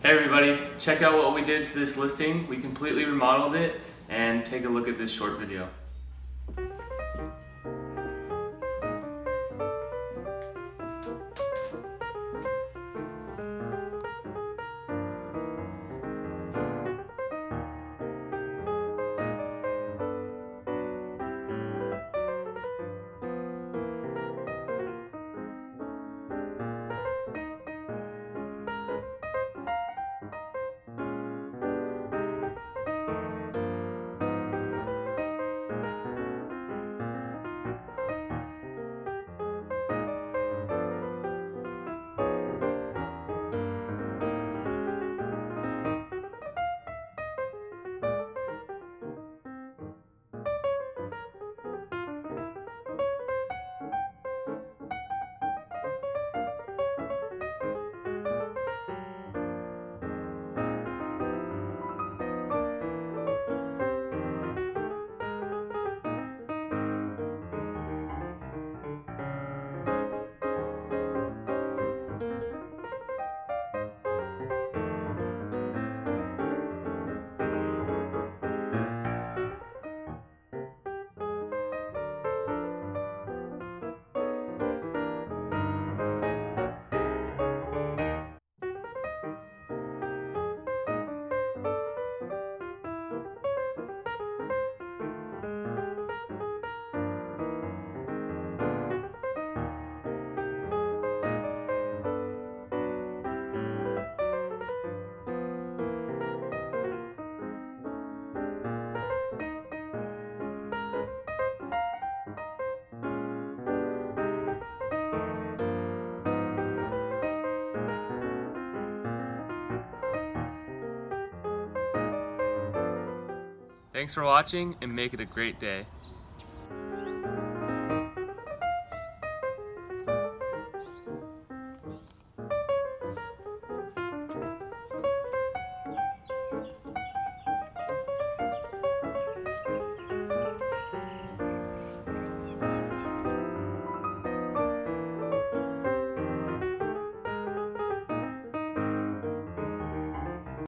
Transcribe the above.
Hey everybody, check out what we did to this listing. We completely remodeled it, and take a look at this short video. Thanks for watching, and make it a great day.